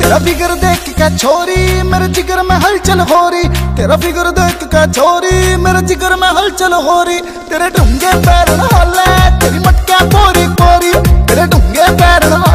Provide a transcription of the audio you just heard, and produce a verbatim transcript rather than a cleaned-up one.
तेरा फिगर देख के छोरी मेरे जिगर में हलचल हो रही। तेरा फिगर देख के छोरी मेरे जिगर में हलचल हो रही। तेरे ढूंगे पैर हाले तेरी मटका पोरी पोरी, तेरे ढूंगे पैर